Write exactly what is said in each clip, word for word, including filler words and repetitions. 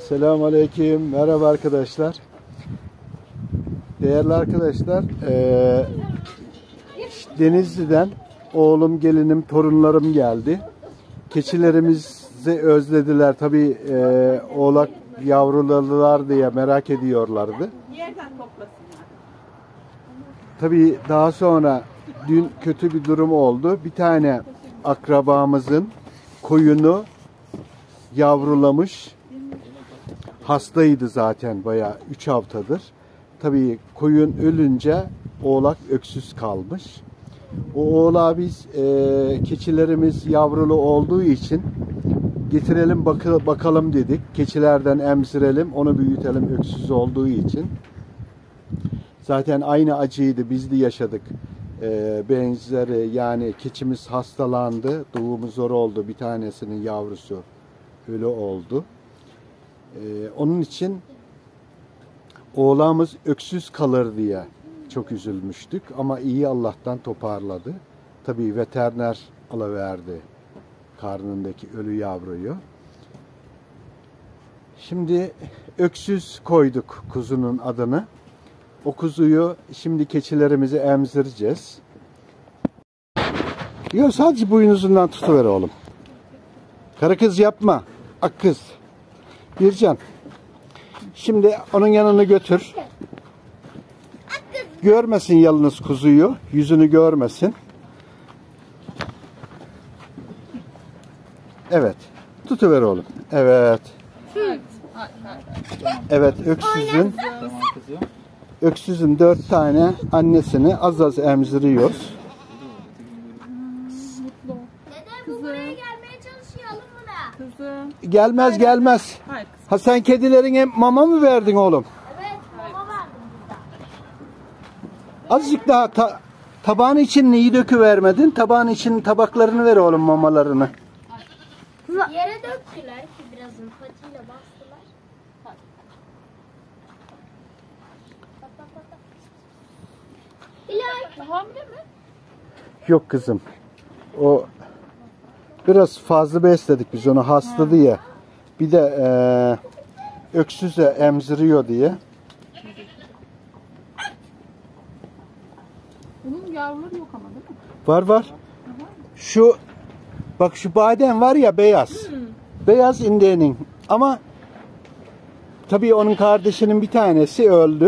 Selamünaleyküm. Merhaba arkadaşlar. Değerli arkadaşlar, e, Denizli'den oğlum, gelinim, torunlarım geldi. Keçilerimizi özlediler. Tabii e, oğlak yavruladılar diye merak ediyorlardı. Yerden toplasınlar. Tabii daha sonra dün kötü bir durum oldu. Bir tane akrabamızın koyunu yavrulamış. Hastaydı zaten bayağı üç haftadır. Tabii koyun ölünce oğlak öksüz kalmış. O oğlağı biz e, keçilerimiz yavrulu olduğu için getirelim bak bakalım dedik. Keçilerden emzirelim, onu büyütelim öksüz olduğu için. Zaten aynı acıydı, biz de yaşadık. E, benzeri yani keçimiz hastalandı, doğumu zor oldu, bir tanesinin yavrusu ölü oldu. Ee, onun için oğlağımız öksüz kalır diye çok üzülmüştük ama iyi Allah'tan toparladı. Tabii veteriner alıverdi karnındaki ölü yavruyu. Şimdi öksüz koyduk kuzunun adını. O kuzuyu şimdi keçilerimizi emzireceğiz. Yok, sadece boynuzundan tutuver oğlum. Karı kız yapma. Ak kız. Bircan. Şimdi onun yanına götür. Görmesin yalnız kuzuyu. Yüzünü görmesin. Evet. Tutuver oğlum. Evet. Evet, öksüzün öksüzün dört tane annesini az az emziriyoruz. Kızım. Gelmez gelmez. Hayır. Ha, sen kedilerine mama mı verdin oğlum? Evet, mama verdim burada. Azıcık daha ta tabağın için neyi döküvermedin? Tabağın için tabaklarını ver oğlum, mamalarını. Yere döktüler ki birazını patiyle bastılar. Bak bak bak bak. İlay. Hamile mi? Yok kızım. O biraz fazla besledik biz onu, hasta diye. Bir de e, öksüze emziriyor diye. Bunun yavruları yok ama değil mi? Var var. Şu bak, şu badem var ya, beyaz. Hmm. Beyaz indeğinin. Ama tabii onun kardeşinin bir tanesi öldü.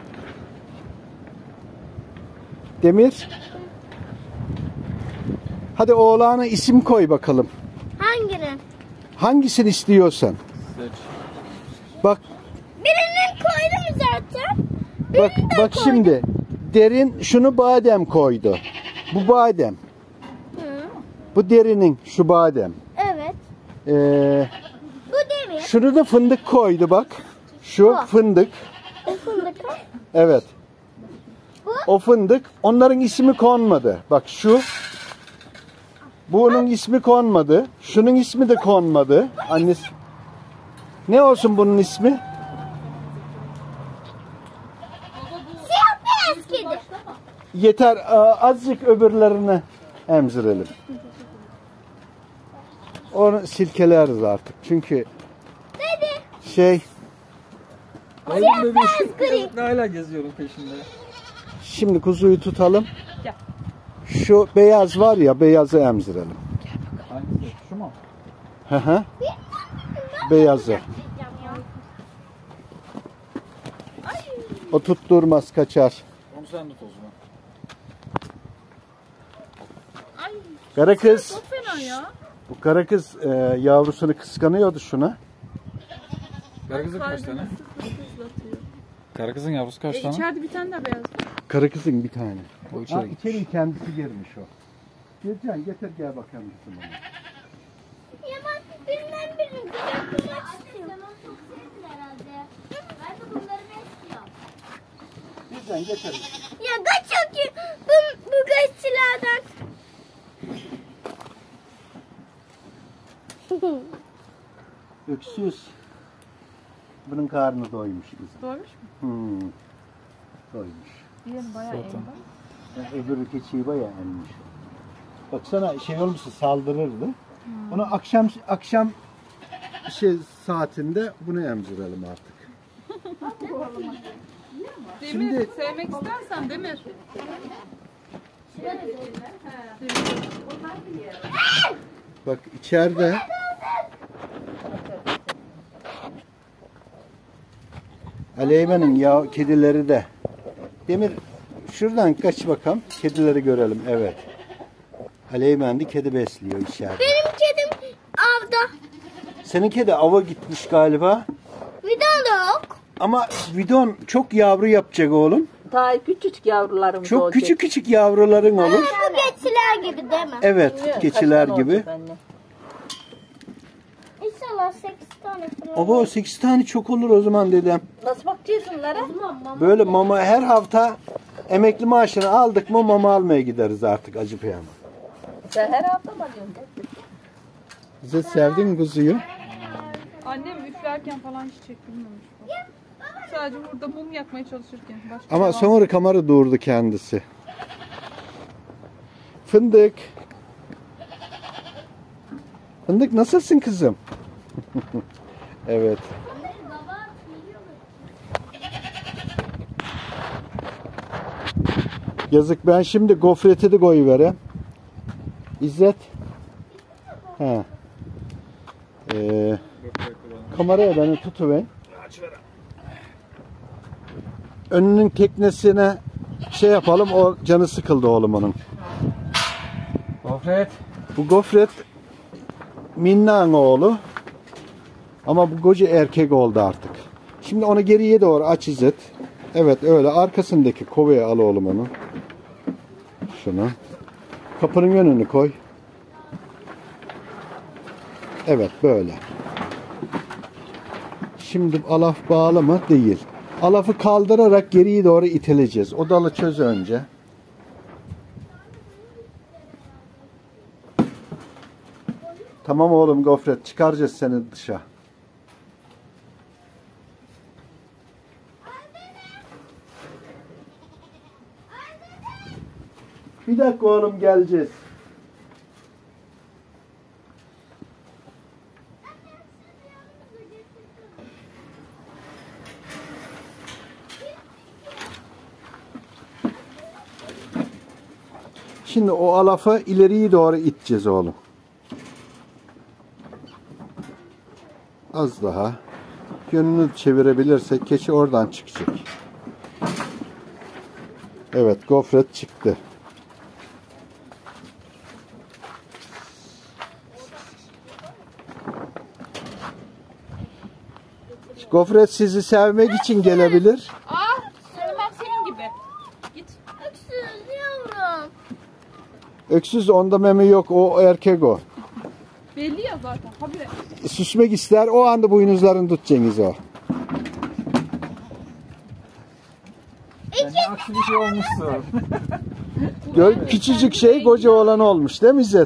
Demir. Hadi oğlana isim koy bakalım. Hangini? Hangisini istiyorsan. Bak. Birinin koydum zaten. Bak bak şimdi. Derin şunu badem koydu. Bu badem. Hı. Bu derinin şu badem. Evet. Ee, Bu demir. şunu da fındık koydu bak. Şu Bu. fındık. Bu fındık. Evet. Bu. O fındık. Onların ismi konmadı. Bak şu. Bunun ismi konmadı. Şunun ismi de konmadı. Annesi. Ne olsun bunun ismi? Siyah beyaz kedi. Yeter. Azıcık öbürlerini emzirelim. Onu silkeleriz artık. Çünkü Dedi. şey, Siyah beyaz gri. Hala geziyorum peşinde. şimdi kuzuyu tutalım. Gel. Şu beyaz var ya, beyazı emzirelim. Hangisi? Şu mu? Hı hı. Beyazı. O tutturmaz, kaçar. Onu sen tut o zaman. Kara kız. Çok fena ya. Bu kara kız e, yavrusunu kıskanıyordu şuna. Karakızın kaç tane? Hızlatıyor. Karakızın yavrusu kaç E, tane? içeride bir tane daha beyaz. Kara kızın bir tane. O Ha, içeri içeri kendisi girmiş o. Gülcan getir gel bakalım kızım onu. Ya ben birinden birini götürmek istiyorum. Sen onu çok sevdin herhalde. Ben de bunları besliyorum. Gülcan getir. Ya kaçıyor ki bu, bu gazetecilerden. Öksüz. Bunun karnı doymuş kızım. Doymuş mu? Hmm. Doymuş. Diğeri bayağı Zaten. elma. Yani öbürü keçiyi bayağı emmiş. Baksana şey olmuşsa saldırırdı. Hmm. Onu akşam akşam bir şey saatinde bunu emzirelim artık. Demir Şimdi- sevmek istersen Demir. Bak içeride Aleymen'in ya kedileri de. Demir şuradan kaç bakalım. Kedileri görelim. Evet. Aleymen de kedi besliyor içeride. Benim kedim avda. Senin kedi ava gitmiş galiba. Vidal da yok. Ama bidon çok yavru yapacak oğlum. Daha küçücük yavrularım Çok olacak. küçük küçük yavruların olur. Bu geçiler gibi değil mi? Evet, Bilmiyorum, keçiler kaç tane gibi. olacak anne? İnşallah sekiz tane falan. Abo sekiz tane çok olur o zaman dedem. Nasıl bakacağız onlara? Böyle mama her hafta emekli maaşını aldık mı mama almaya gideriz artık Acıpayam'a. Sen her hafta mı alıyorsun? Bize sevdin mi kuzuyu? Annem üflerken falan hiç çekilmemiş. Sadece burada mum yakmaya çalışırken. Başka Ama devam- sonra kamerı durdu kendisi. Fındık. Fındık nasılsın kızım? Evet. Yazık ben şimdi gofreti de koyuverem. İzzet. He. Ee, kameraya beni tutuver. Önünün teknesine şey yapalım o canı sıkıldı oğlum onun. Gofret. Bu gofret Minna'nın oğlu. Ama bu koca erkek oldu artık. Şimdi onu geriye doğru aç İzzet. Evet öyle arkasındaki kovaya al oğlum onu. Şunu. Kapının önünü koy. Evet böyle. Şimdi alaf bağlı mı? Değil. Alafı kaldırarak geriye doğru iteleyeceğiz. O dalı çöz önce. Tamam oğlum gofret çıkaracağız seni dışa. Bir dakika oğlum geleceğiz. Şimdi o alafı ileriye doğru iteceğiz oğlum. Az daha. Yönünü çevirebilirsek keçi oradan çıkacak. Evet gofret çıktı. Gofret sizi sevmek için gelebilir. Ah! Sevmem senin gibi. Git. Öksüz yavrum. Öksüz onda meme yok. O erkek o. Belli ya zaten. Habire. Süsmek ister. O anda boynuzlarını tutacaksınız o. Yani aksi bir şey olmuşsun. Gör, küçücük şey koca olan olmuş değil mi İzzet?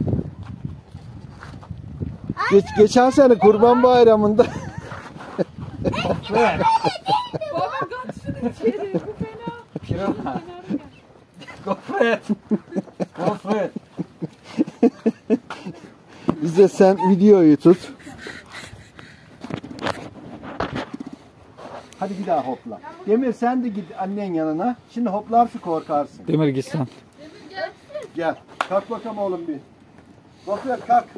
Geç, geçen sene Kurban Bayramı'nda Baba kaç şunu içeri. Bu fena. Pirana. Gofret. Gofret. İzzet sen videoyu tut. Hadi bir daha hopla. Demir sen de git annen yanına. Şimdi hoplarsa korkarsın. Demir git sen. Gel. Kalk bakalım oğlum bir. Gofret kalk.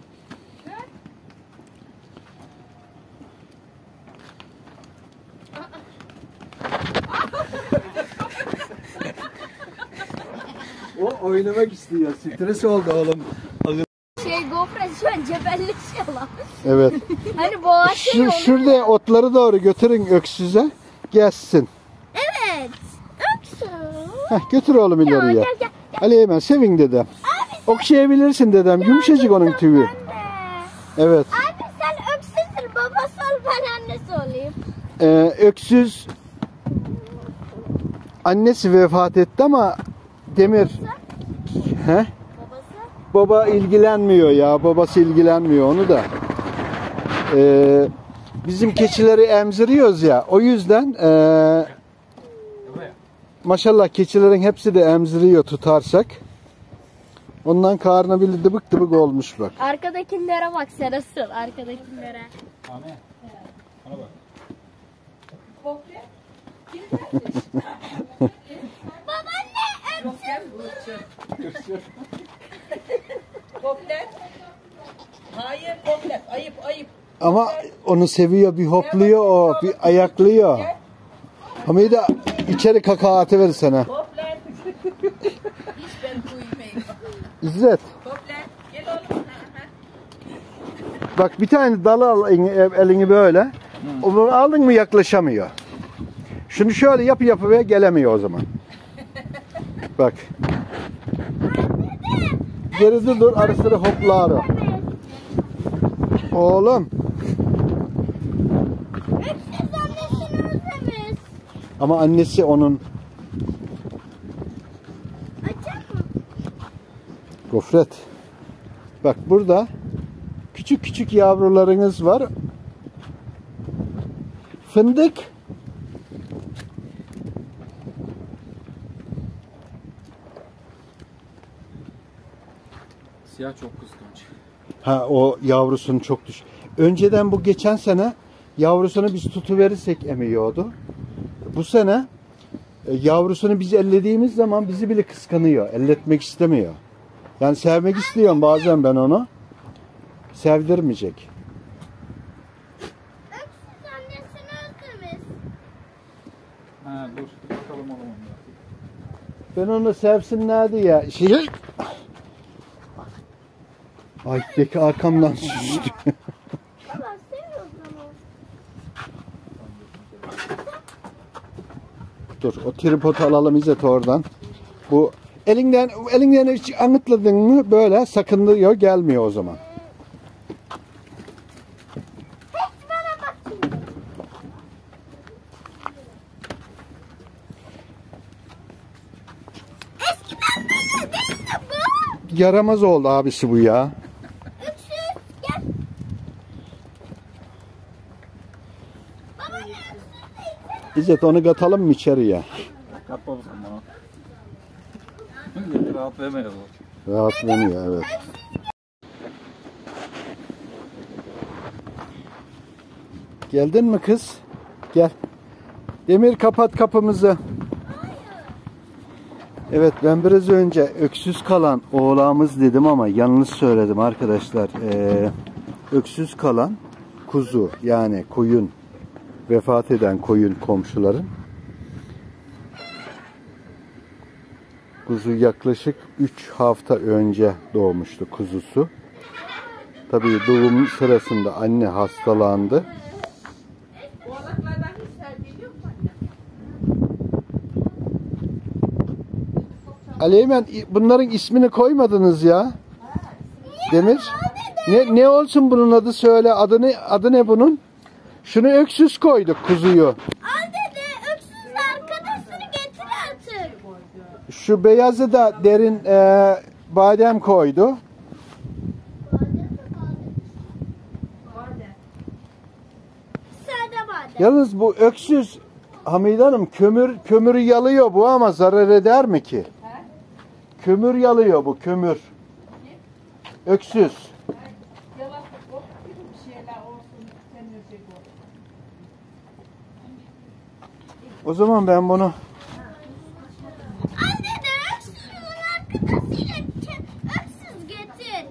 O oynamak istiyor. Stres oldu oğlum. Şey gofret şu an cebelleşiyorlar. Evet. Hani boğa şey Şu, şurada otları doğru götürün öksüze. Gezsin. Evet. Öksüz. Heh, götür oğlum Ya, ileriye. gel, gel. Ali Eymen sevin dedem. Okşayabilirsin dedem. Yumuşacık onun tüyü. Ben de. Evet. Abi sen öksüzsün. Babası ol ben annesi olayım. Ee, öksüz annesi vefat etti ama Demir he? Babası? Baba ilgilenmiyor ya. Babası ilgilenmiyor onu da. Ee, bizim keçileri emziriyoruz ya. O yüzden ee, maşallah keçilerin hepsi de emziriyor tutarsak. Ondan karnı bile dıbık dıbık olmuş bak. Arkadakilere bak sen asıl arkadakilere. Anne. Bana bak. Koplet. Hayır koplet. Ayıp ayıp. Ama onu seviyor, bir hopluyor o, bir ayaklıyor. Hamide içeri kaka atıverir sana. Koplet. Hiç ben duymayayım. İzzet, Koplet. Gel oğlum. bak bir tane dalı al elini, elini böyle. Onu aldın mı yaklaşamıyor. Şunu şöyle yapı yapı ve gelemiyor o zaman. Bak. Geride dur, ara sıra hoplar o. Oğlum. Öksüz annesini özlemiş. Ama annesi onun. Açar mı? Gofret. Bak burada küçük küçük yavrularınız var. Fındık. Siyah çok kıskanç. Ha o yavrusunu çok düş. Önceden bu geçen sene yavrusunu biz tutuverirsek emiyordu. Bu sene e, yavrusunu biz ellediğimiz zaman bizi bile kıskanıyor. Elletmek istemiyor. Yani sevmek istiyorum bazen ben onu. Sevdirmeyecek. Öksüz annesini özlemiş. Ha dur. Bir bakalım oğlum onda. Ben onu sevsinler diye şey. Ay deki arkamdan süzdü. Baba seviyorsun ama. Dur o tripodu alalım İzzet oradan. Bu elinden elinden hiç anıtladın mı böyle sakınıyor gelmiyor o zaman. Hiç bana bak şimdi. Eskiden böyle değildi bu. Yaramaz oldu abisi bu ya. Öksüz gel. Baba ne öksüz değilsene. İzzet onu katalım mı içeriye? Kat babası bana. Millet rahat vermiyor bu. Rahat vermiyor evet. Geldin mi kız? Gel. Demir kapat kapımızı. Evet ben biraz önce öksüz kalan oğlağımız dedim ama yanlış söyledim arkadaşlar. Ee, öksüz kalan kuzu yani koyun vefat eden koyun komşuların. Kuzu yaklaşık üç hafta önce doğmuştu kuzusu. Tabii doğum sırasında anne hastalandı. Oğlaklardan hiç sergiliyor mu anne? Aleymen bunların ismini koymadınız ya. Demir. Ne ne olsun bunun adı söyle. Adı ne adı ne bunun? Şunu öksüz koyduk kuzuyu. Al dede öksüz arkadaşını getir artık. Şu beyazı da derin e, badem koydu. Sade badem. Yalnız bu öksüz Hamide Hanım kömür kömürü yalıyor bu ama zarar eder mi ki? Kömür yalıyor bu kömür. Öksüz. Yalan o bir şeyler olsun. Temizlik o. O zaman ben bunu Al dede öksüzün arkadaşıyla ke- öksüz getir.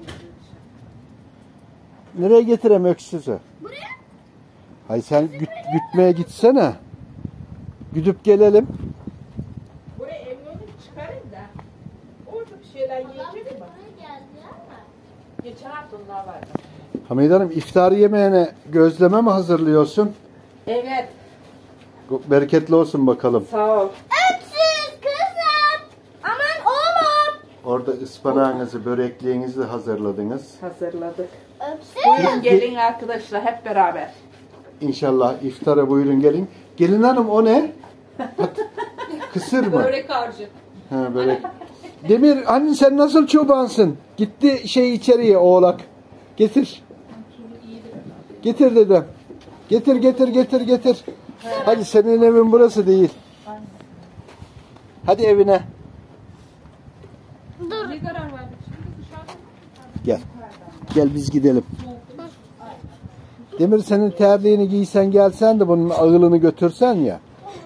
nereye getireyim öksüzü? Buraya. Hay sen güt, gütmeye gitsene. Güdüp gelelim. Buraya evlenip çıkarın da. Orada bir şeyler yiyecek mi? Buraya geldi ama. Geçen hafta onlar vardı. Hamide Hanım iftar yemeğine gözleme mi hazırlıyorsun? Evet. Bereketli olsun bakalım. Sağ ol. Öksüz kızım. Aman oğlum. Orada ıspanağınızı, börekliğinizi de hazırladınız. Hazırladık. Öksüz. Buyurun gelin arkadaşlar hep beraber. İnşallah iftara buyurun gelin. Gelin hanım o ne? Kısır mı? Börek harcı. Ha, börek. Demir anne sen nasıl çobansın? Gitti şey içeriye oğlak. Getir. Getir dedem. Getir getir getir getir. Hadi senin evin burası değil. Hadi evine. Dur. Ne karar verdik şimdi? Gel. Gel biz gidelim. Demir senin terliğini giysen gelsen de bunun ağılını götürsen ya.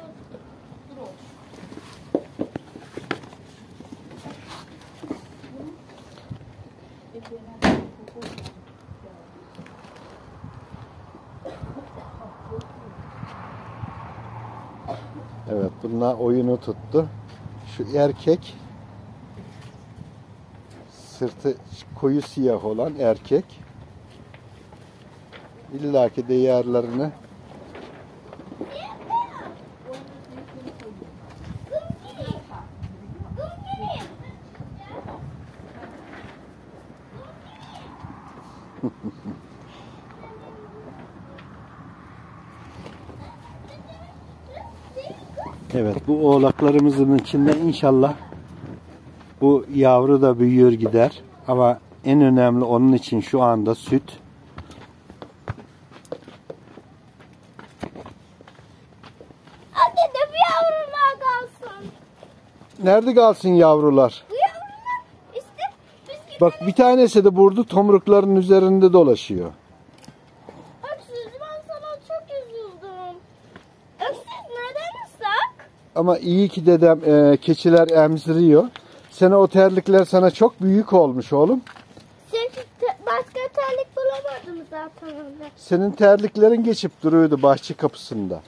Evet, bunlar oyunu tuttu. Şu erkek, sırtı koyu siyah olan erkek, illaki değerlerini evet, bu oğlaklarımızın içinden inşallah bu yavru da büyür gider. Ama en önemli onun için şu anda süt. Anne de bu yavrular kalsın. Nerede kalsın yavrular? Bu yavrular işte biz gibi Bak bir tanesi de burada tomrukların üzerinde dolaşıyor. öksüz, ben sana çok üzüldüm. Öksüz neden ıslak? Ama iyi ki dedem e, keçiler emziriyor. Sana o terlikler sana çok büyük olmuş oğlum. Şey, te- başka terlik bulamadım zaten öyle. Senin terliklerin geçip duruyordu bahçe kapısında.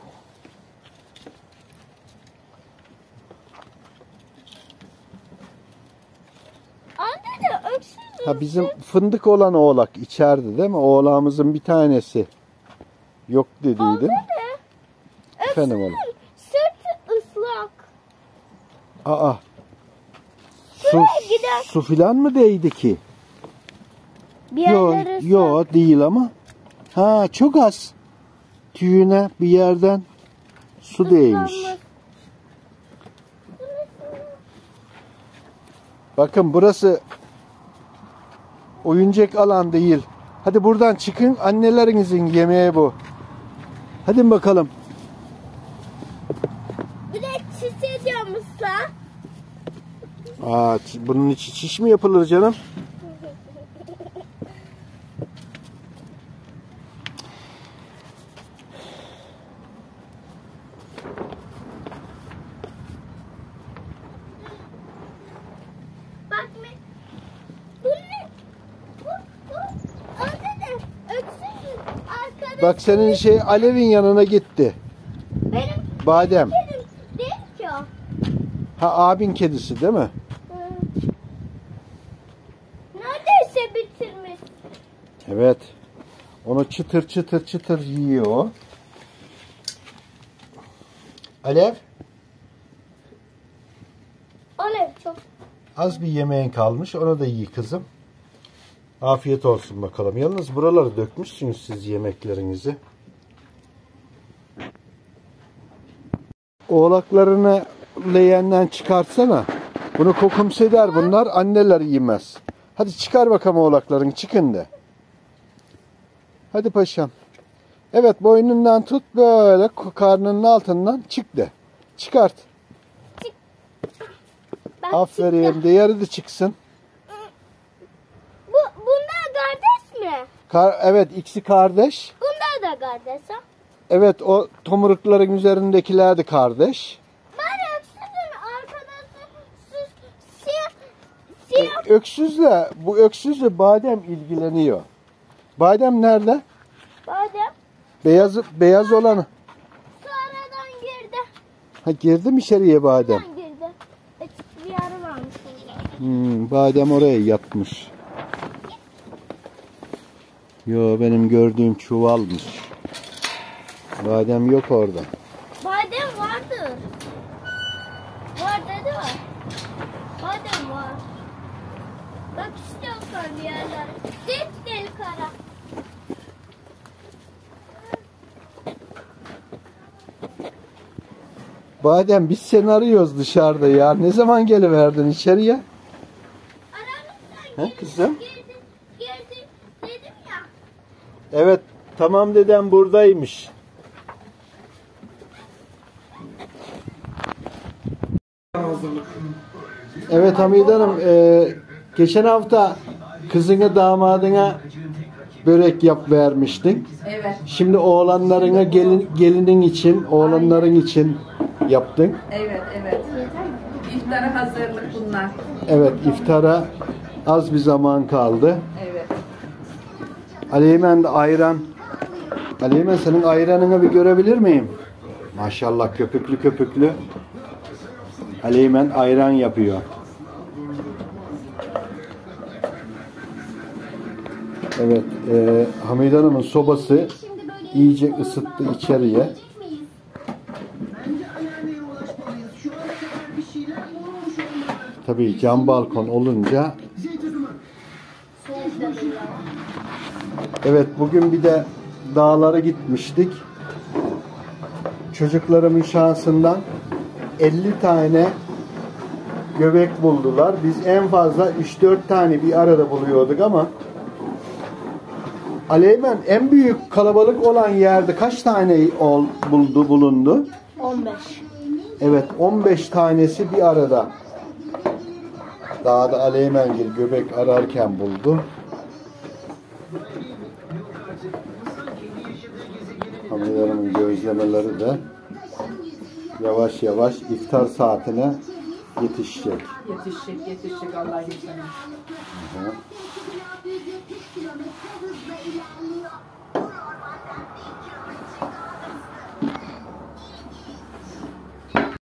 Anne de öksüz. Ha, bizim fındık olan oğlak içeride değil mi? Oğlağımızın bir tanesi yok dediydim. Anne de Efendim oğlum. öksüzün sırtı ıslak. Aa. Su, Şuraya gider. su filan mı değdi ki? Bir Yok, yerleri ıslak. yok değil ama. Ha, çok az. Tüyüne bir yerden su değmiş. Islanmış. Bakın burası oyuncak alan değil. Hadi buradan çıkın. Annelerinizin yemeği bu. Hadi bakalım. Bir de çiş ediyormuşsa. Aa, ç- bunun içi çiş mi yapılır canım? Bak mı? Bu ne? Bu, bu. Anne de öksüzün arkadaşı. Bak senin şey Alev'in yanına gitti. Benim Badem. kedim değil ki o. Ha, abin kedisi değil mi? Hı. Neredeyse bitirmiş. Evet. Onu çıtır çıtır çıtır yiyor o. Alev, Alev çok. az bir yemeğin kalmış. Onu da yiy kızım. Afiyet olsun bakalım. Yalnız buraları dökmüşsünüz siz yemeklerinizi. Oğlaklarını leğenden çıkartsana. Bunu kokumseder bunlar. Anneler yemez. Hadi çıkar bakalım oğlaklarını. Çıkın de. Hadi paşam. Evet, boynundan tut böyle karnının altından çık de. Çıkart. Bak Aferin. çıktı. Diğeri de çıksın. Bu, bunlar kardeş mi? Kar, evet, ikisi kardeş. Bunlar da kardeş ha? Evet, o tomurukların üzerindekiler de kardeş. Ben öksüzün arkadaşı sus, siyah, siyah. E, öksüzle, bu öksüzle Badem ilgileniyor. Badem nerede? Badem Beyaz beyaz olanı. sonradan girdi. Ha, girdi mi içeriye Badem? Sonradan girdi. Açık bir yarı varmış orada. Hmm, Badem oraya yatmış. Yo, benim gördüğüm çuvalmış. Badem yok orada. Badem vardır. Var dedi var. Badem var. Bak işte o kar bir yerler. Dip deli kara. Badem, biz seni arıyoruz dışarıda ya. Ne zaman geliverdin içeriye? Aramızdan He kızım? girdi, girdi dedim ya. Evet, tamam dedem buradaymış. Evet Hamide Hanım, e, geçen hafta kızını damadına börek yap vermiştin. Evet. Şimdi oğlanlarına gelin, gelinin için, oğlanların için yaptın. Evet, evet. İftara hazırlık bunlar. Evet, iftara az bir zaman kaldı. Evet. Aleymen de ayran. Aleymen, senin ayranını bir görebilir miyim? Maşallah, köpüklü köpüklü. Aleymen ayran yapıyor. Evet, e, Hamide Hanım'ın sobası iyice ısıttı içeriye. Tabii cam balkon olunca. Evet, bugün bir de dağlara gitmiştik. Çocuklarımın şansından elli tane göbek buldular. Biz en fazla üç dört tane bir arada buluyorduk ama Aleymen, en büyük kalabalık olan yerde kaç tane ol, buldu bulundu? on beş. Evet, on beş tanesi bir arada. Dağda Aleymengil göbek ararken buldu. Hamilelerin gözlemeleri de yavaş yavaş iftar saatine yetişecek. Yetişecek, yetişecek Allah izniyle. Hı hı.